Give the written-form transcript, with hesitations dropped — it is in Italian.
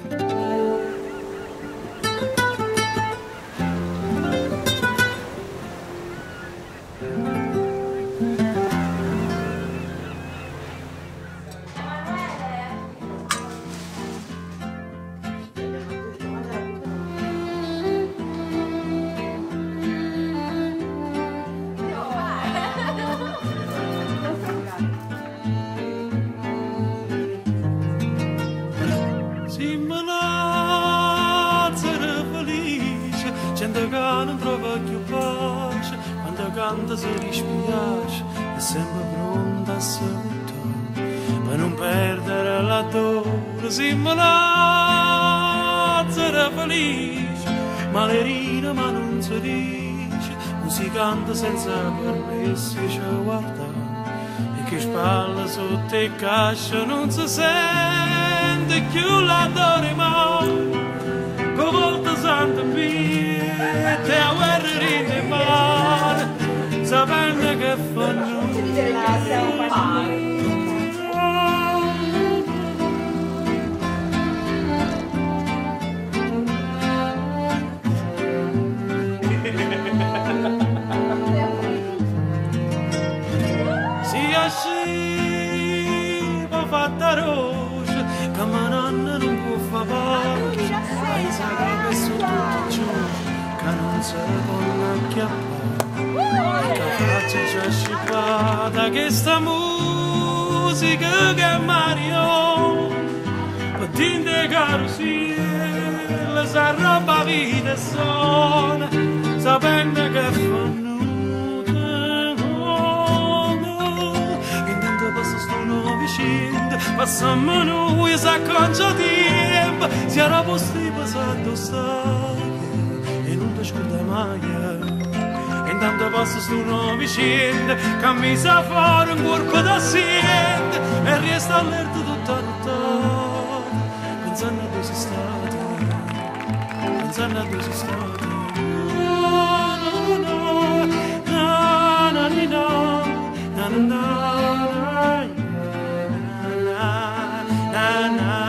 Gente che non trova più pace, quando canta si dispiace, è sempre pronta a salutare, per non perdere la dore. Siamo Lazzaro felice, malerina ma non si dice, non si canta senza permessi, ci guarda, e che spalla sotto il cascio non si sente più la dore mai. Con volta santa mia, te a guerra in mare, sapendo che fanno si asciva fatta rosa, che mananna non può fa pace. Ai sagre su tutto ciò che non si può acchiappare, che faccia già scippata che sta musica che Mario patente carousel s'arroba vita e suona sapendo che fanno intanto passa sto nuovo vicino passiamo noi s'acconcia tempo si era posti passato stai e non ti scorda mai intanto passa sto nuovo vicino cammina fuori un corpo da siente e resta all'erta tutta nottata pensando a dove sei stata pensando a dove sei stata na na na na na na na na na